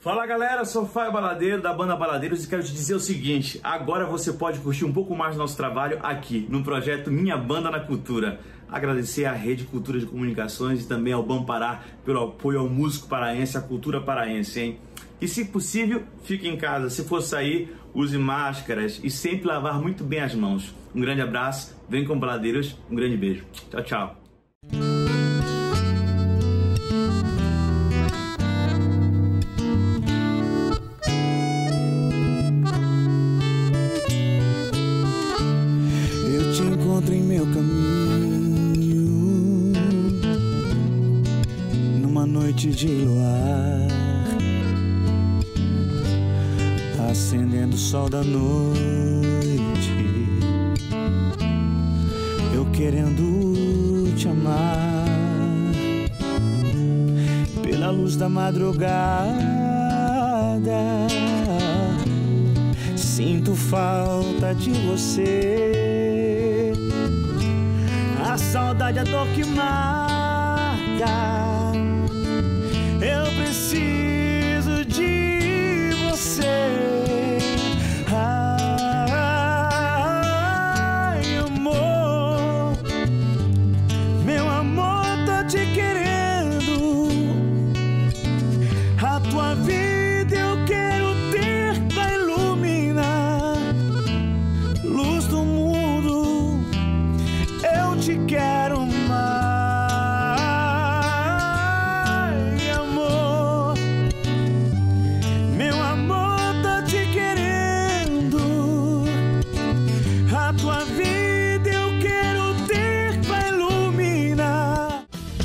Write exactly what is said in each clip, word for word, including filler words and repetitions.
Fala galera, sou o Faio Baladeiro da banda Baladeiros e quero te dizer o seguinte: agora você pode curtir um pouco mais do nosso trabalho aqui no projeto Minha Banda na Cultura. Agradecer à Rede Cultura de Comunicações e também ao Bampará pelo apoio ao músico paraense, à cultura paraense, hein? E se possível, fique em casa. Se for sair, use máscaras e sempre lavar muito bem as mãos. Um grande abraço, vem com Baladeiros, um grande beijo. Tchau, tchau. Eu te encontro em meu caminho, numa noite de luar, acendendo o sol da noite, eu querendo te amar. Pela luz da madrugada, sinto falta de você. A saudade, a dor que marca, eu preciso de você. Ai, amor, meu amor, tô te querendo. A tua vida eu quero ter pra iluminar. Luz do mundo, eu te quero mais. Ai, amor, meu amor, tô te querendo. A tua vida eu quero ter pra iluminar.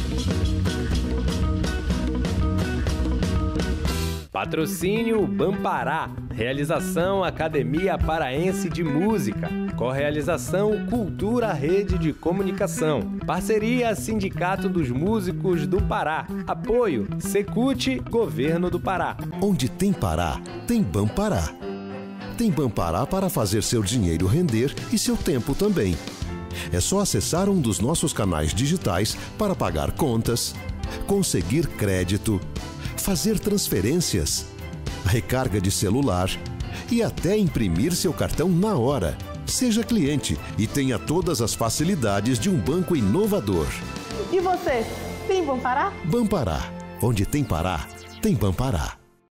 Patrocínio Bampará. Realização Academia Paraense de Música. Correalização Cultura Rede de Comunicação. Parceria Sindicato dos Músicos do Pará. Apoio Secult Governo do Pará. Onde tem Pará, tem Bampará. Tem Bampará para fazer seu dinheiro render e seu tempo também. É só acessar um dos nossos canais digitais para pagar contas, conseguir crédito, fazer transferências, recarga de celular e até imprimir seu cartão na hora. Seja cliente e tenha todas as facilidades de um banco inovador. E você, tem Bampará? Bampará. Onde tem Pará, tem Bampará.